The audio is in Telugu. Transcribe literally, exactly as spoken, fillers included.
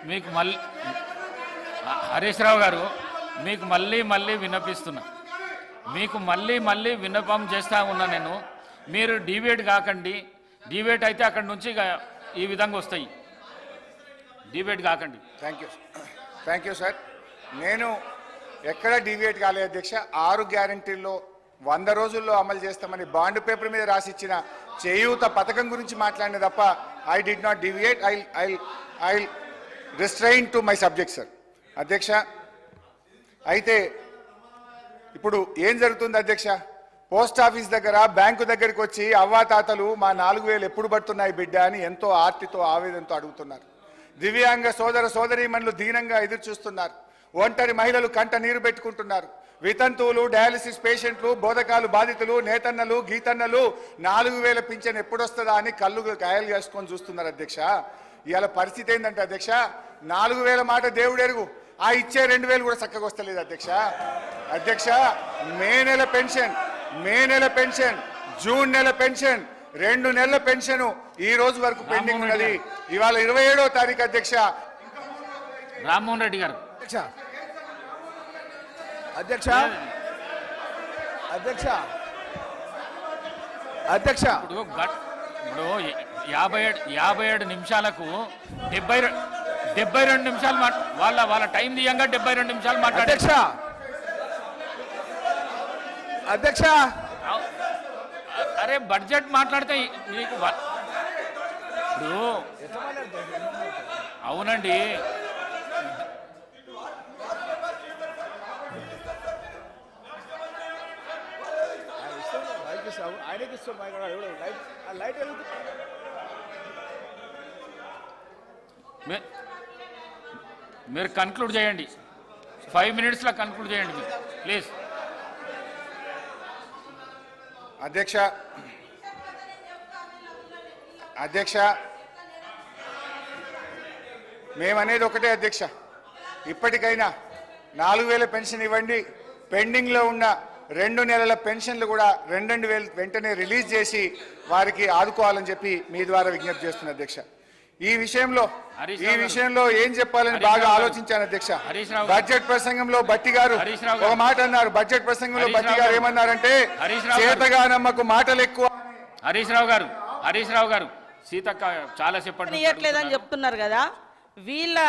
మీకు మళ్ళీ హరీష్ రావు గారు మీకు మళ్ళీ మళ్ళీ విన్నపిస్తున్నా మీకు మళ్ళీ మళ్ళీ విన్నపం చేస్తూ ఉన్నా నేను మీరు డిబేట్ కాకండి డిబేట్ అయితే అక్కడి నుంచి ఈ విధంగా వస్తాయి డిబేట్ కాకండి thank you thank you sir నేను ఎక్కడ డిబేట్ కాలేదు అధ్యక్ష ఆరు గ్యారంటీల్లో వంద రోజుల్లో అమలు చేస్తామని బాండ్ పేపర్ మీద రాసిచ్చిన చేయూత పథకం గురించి మాట్లాడిన తప్ప I did not deviate I I I restrain to my subject sir అధ్యక్ష అయితే ఇప్పుడు ఏం జరుగుతుంది అధ్యక్ష పోస్ట్ ఆఫీస్ దగ్గర బ్యాంకు దగ్గరికి వచ్చి అవ్వాతాతలు మా నాలుగు వేలు ఎప్పుడు పడుతున్నాయి బిడ్డ అని ఎంతో ఆర్తితో ఆవేదనతో అడుగుతున్నారు దివ్యాంగ సోదర సోదరీమణులు దీనంగా ఎదురు చూస్తున్నారు ఒంటరి మహిళలు కంట నీరు పెట్టుకుంటున్నారు వితంతువులు డయాలసిస్ పేషెంట్లు బోధకాలు బాధితులు నేతన్నలు గీతన్నలు నాలుగు వేల పింఛన్ ఎప్పుడొస్తుందా అని కళ్ళు కాయలు చేసుకొని చూస్తున్నారు అధ్యక్ష ఇవాళ పరిస్థితి ఏంటంటే అధ్యక్ష నాలుగు వేల మాట దేవుడెరుగు ఆ ఇచ్చే రెండు వేలు కూడా చక్కగా వస్తలేదు అధ్యక్ష అధ్యక్ష మే నెల పెన్షన్ మే నెల పెన్షన్ జూన్ నెల పెన్షన్ రెండు నెలల పెన్షన్ ఈ రోజు వరకు పెండింగ్ ఉన్నది ఇవాళ ఇరవై ఏడో తారీఖు అధ్యక్ష రామ్మోహన్ రెడ్డి గారు అధ్యక్ష అధ్యక్ష అధ్యక్ష ఇప్పుడు ఇప్పుడు యాభై ఏడు యాభై ఏడు నిమిషాలకు డెబ్బై డెబ్బై రెండు నిమిషాలు వాళ్ళ వాళ్ళ టైం తీయంగా డెబ్బై రెండు నిమిషాలు మాట్లాడారు అధ్యక్ష అధ్యక్ష అరే బడ్జెట్ మాట్లాడితే మీకు ఇప్పుడు అవునండి మీరు కన్క్లూడ్ చేయండి ఫైవ్ మినిట్స్లో కన్క్లూడ్ చేయండి మీరు ప్లీజ్ అధ్యక్ష అధ్యక్ష మేమనేది ఒకటే అధ్యక్ష ఇప్పటికైనా నాలుగు వేల పెన్షన్ ఇవ్వండి పెండింగ్లో ఉన్న రెండు నెలల పెన్షన్లు కూడా రెండు రెండు వేలు వెంటనే రిలీజ్ చేసి వారికి ఆదుకోవాలని చెప్పి మీ ద్వారా విజ్ఞప్తి చేస్తున్నా అధ్యక్ష ఈ విషయంలో ఈ విషయంలో ఏం చెప్పాలని బాగా ఆలోచించాను అధ్యక్ష బడ్జెట్ ప్రసంగంలో బట్టి గారు ఒక మాట అన్నారు బడ్జెట్ ప్రసంగంలో బట్టి గారు ఏమన్నారంటే చేతగానమ్మకు మాటలు ఎక్కువ హరీష్ రావు గారు హరీష్ రావు గారు సీతక్క చాలా చెప్పండి చెప్తున్నారు కదా వీళ్ళ